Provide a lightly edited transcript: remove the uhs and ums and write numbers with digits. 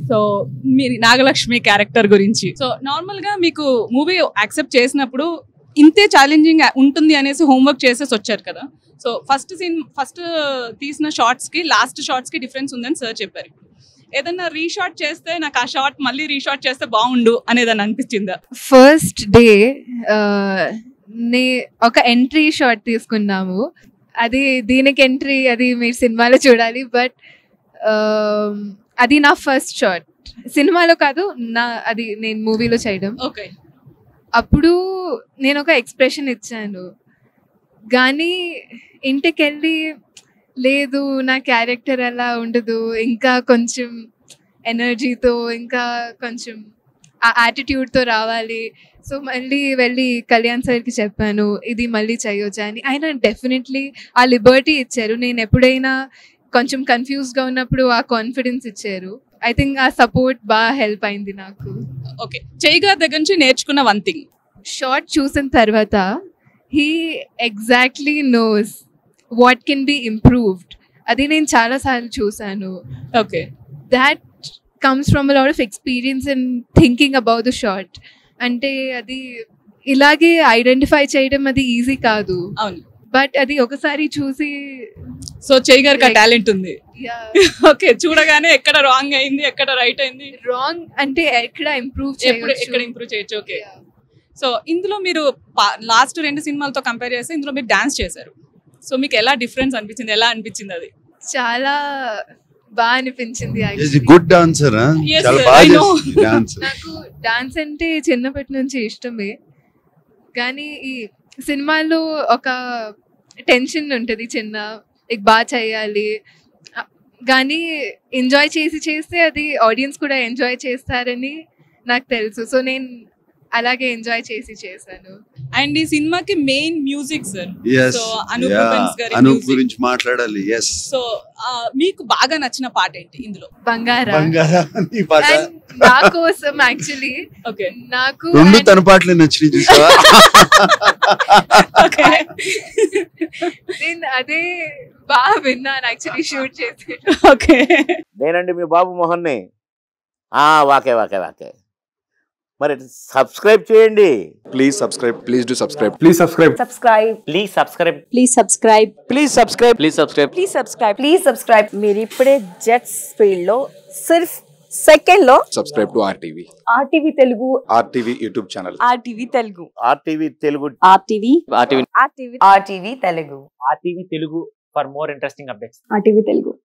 So మీ Nagalakshmi character గురించి. So normal గా మీకు మూవీ యాక్సెప్ట్ చేసినప్పుడు ఇంతే ఛాలెంజింగ్ ఉంటుంది అనేసి హోంవర్క్ చేసేసి వచ్చారు కదా. సో ఫస్ట్ తీసిన షార్ట్స్ కి లాస్ట్ షార్ట్స్ కి డిఫరెన్స్ ఉందని సార్ చెప్పారు. ఏదన్నా రీషార్ట్ చేస్తే నాకు ఆ షార్ట్ మళ్ళీ రీషార్ట్ చేస్తే బాగుండు అనేదని అనిపించిందా? ఫస్ట్ డే ఒక ఎంట్రీ షాట్ తీసుకున్నాము. అది దీనికి ఎంట్రీ అది మీరు సినిమాలో చూడాలి. బట్ అది నా ఫస్ట్ షాట్, సినిమాలో కాదు, అది నేను మూవీలో చేయడం. ఓకే. అప్పుడు నేను ఒక ఎక్స్ప్రెషన్ ఇచ్చాను, కానీ ఇంటికి వెళ్ళి లేదు నా క్యారెక్టర్ అలా ఉండదు, ఇంకా కొంచెం ఎనర్జీతో ఇంకా కొంచెం ఆ యాటిట్యూడ్తో రావాలి. సో మళ్ళీ వెళ్ళి కళ్యాణ్ సార్కి చెప్పాను ఇది మళ్ళీ చేయొచ్చా అని. ఆయన డెఫినెట్లీ ఆ లిబర్టీ ఇచ్చారు. నేను ఎప్పుడైనా కొంచెం కన్ఫ్యూజ్గా ఉన్నప్పుడు ఆ కాన్ఫిడెన్స్ ఇచ్చారు. ఐ థింక్ ఆ సపోర్ట్ బాగా హెల్ప్ అయింది నాకు. ఓకే. చెయ్యి గారి దగ్గర నుంచి నేర్చుకున్న వన్ థింగ్, షార్ట్ చూసిన తర్వాత he exactly knows what can be improved. అది నేను చాలాసార్లు చూసాను. Okay. That comes from a lot of experience and thinking about the shot. అంటే అది ఇలాగే ఐడెంటిఫై చేయడం అది ఈజీ కాదు. అవును. బట్ అది ఒకసారి చూసి సో చెయ్యి గారికి ఆ టాలెంట్ ఉంది. ఓకే. చూడగానే ఎక్కడ రాంగ్ అయింది, ఎక్కడ రైట్ అయింది, రాంగ్ అంటే ఎక్కడ ఇంప్రూవ్ చేయొచ్చు. ఓకే. సో ఇందులో మీరు లాస్ట్ 2 సినిమాలతో కంపేర్ చేస్తే ఇందులో మీరు డాన్స్ చేశారు. సో మీకు ఎలా డిఫరెన్స్ అనిపించింది, ఎలా అనిపించింది? అది చాలా బాగా అనిపించింది. Good dancer. నాకు డాన్స్ అంటే చిన్నప్పటి నుంచి ఇష్టమే, కానీ ఈ సినిమాలో ఒక టెన్షన్ ఉంటుంది చిన్న, బాగా చేయాలి. కానీ ఎంజాయ్ చేస్తే అది ఆడియన్స్ కూడా ఎంజాయ్ చేస్తారని నాకు తెలుసు. సో నేను అలాగే ఎంజాయ్ చేశాను. అండ్ ఈ సినిమాకి main music sir. So Anup గురించి మాట్లాడాలి. సో మీకు బాగా నచ్చిన పాట ఏంటి ఇందులో? బంగారా. నా కోసం యాక్చువల్లీ నాకు 2 తన పాటలే నచ్చినాయి చూసావా? నేను అదే బాగా విన్నాను యాక్చువల్లీ షూట్ చేసి. ఓకే. నేనండి మీ బాబు మోహన్ని. వాకే వాకే వాకే. మరి సబ్స్క్రైబ్ చేయండి. Please subscribe. Please do subscribe. Please subscribe. Please subscribe. Please subscribe. Please subscribe. Please subscribe. Please subscribe. Please subscribe. మీరు ఇప్పుడే జెట్స్ ఫీల్డ్ లో సిర్ఫ్ సెకండ్ లో subscribe to RTV. RTV Telugu. RTV YouTube channel. RTV Telugu. RTV Telugu. RTV. RTV. RTV Telugu. RTV Telugu for more interesting updates. RTV Telugu.